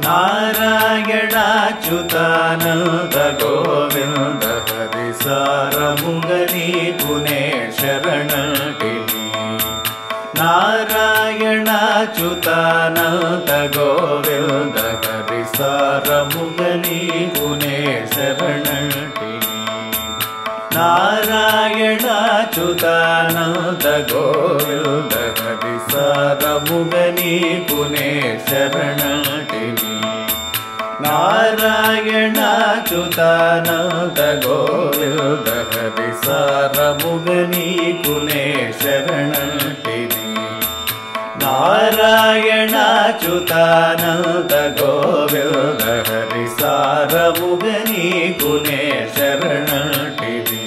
నారాయణాచ్యుతానంద గోవింద హరి సారముగనీకునే శరణటిని నారాయణాచ్యుతానంద గోవింద హరి సారముగనీకునే శరణటిని నారాయణాచ్యుతానంద గోవింద హరి సారముగనీకునే శరణటిని నారాయణాచ్యుతానంద గోవింద హరి సారముగనీకునే శరణటిని నారాయణాచ్యుతానంద గోవింద హరి సారముగనీకునే శరణటిని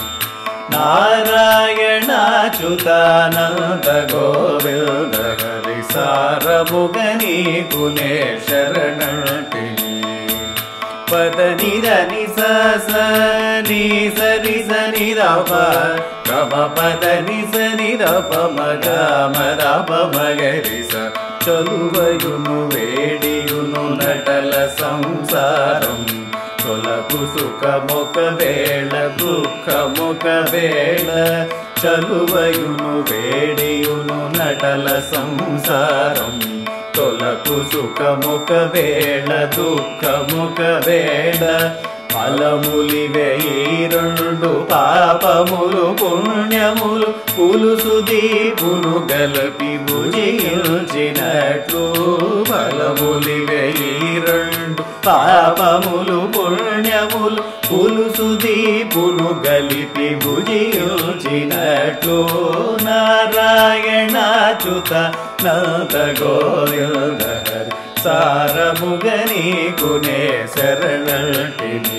నారాయణాచ్యుతానంద గోవింద హరి సారముగనీకునే శరణటిని పదనిదని సని సరి సని రప గమ పదని సని రప మగ మరప మగరి స చలువయును వేడియును నటల సంసారం తొలగు సుఖముఖ వేళ దుఃఖముఖ వేళ చలువయును వేడియును నటల సంసారం తొలగు సుఖముఖ వేళ దుఃఖముఖ వేళ ఫలములివే ఈ రెండు పాపములు పుణ్యములు పులుసు దీపును గలపి భుజించినట్లు ఫలములివే ఈ రెండు పాపములు పుణ్యములు పులుసు దీపును గలిపి భుజించినట్లు నారాయణాచ్యుతానంద గోవింద హరి సారముగనీకునే శరణటిని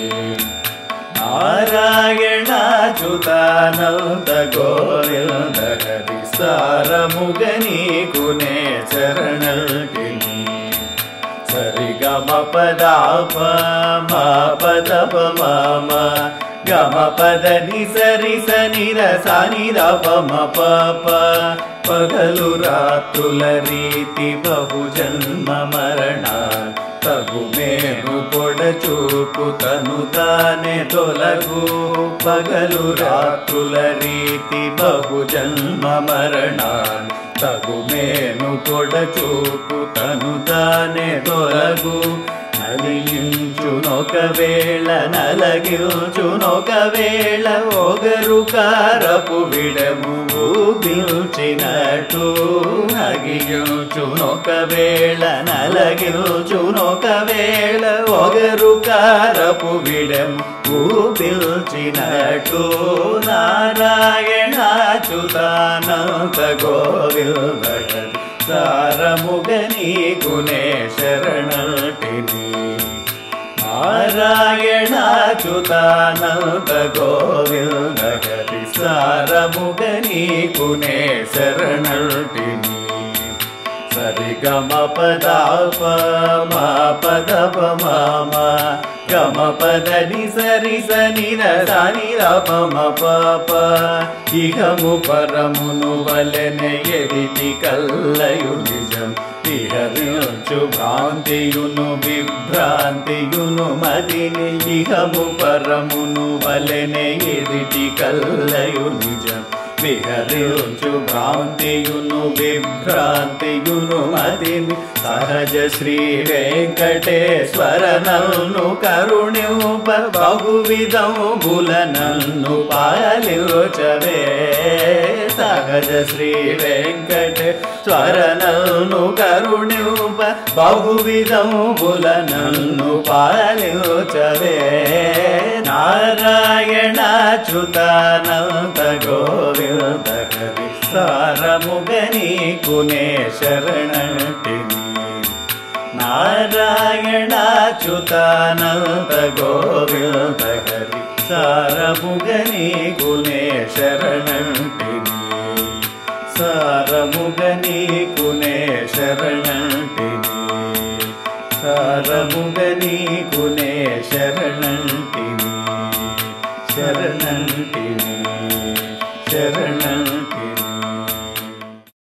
నారాయణాచ్యుతానంద గోవింద హరి సారముగనీకునే శరణటిని సరిగమ పదాప మా పదప మామ గమ పదని సరి సని రసాని రపమ పాప పగలు రాత్రుల రీతి బహుజన్మ మరణ తగు మేను పొడచూపు తను తానే తొలగు పగలు రాత్రుల రీతి బహుజన్మ మరణ తగు మేను పొడచూపు తను తానే తొలగు నలించునొక వేళ నలగించునొక వేళ ఒగరు కారపు విడము ఊబిల్చినట్టు నగిల్చునొక వేళ నలగించునొక వేళ ఒగరు కారపు విడము ఊబిల్చినట్టు నారాయణాచ్యుతానంద గోవింద హరి సారముగనీకునే శరణటిని నారాయణాచ్యుతానంద గోవింద హరి సారముగనీకునే శరణటిని సరిగమ పదాప మా పదప మామ గమ పదని సరి సని రసాని రపమ పాప ఇహము పరమును వలెనే ఎదిటి కల్లయు నిజం విహరించు భ్రాంతియును విభ్రాంతియును మదిని ఇహము పరమును వలెనే ఎదిటి కల్లయు నిజం విహరించు భ్రాంతియును విభ్రాంతియును మదిని సహజ శ్రీ వెంకటేశ్వర నన్ను కరుణింప బహువిధముల నన్ను పాలించవే సహజ శ్రీ వెంకటేశ్వర నన్ను కరుణింప బహువిధముల నన్ను పాలించవే నారాయణాచ్యుతానంద గోవింద హరి సారముగనీకునే శరణటిని నారాయణాచ్యుతానంద గోవింద హరి సారముగనీకునే శరణటిని సారముగనీ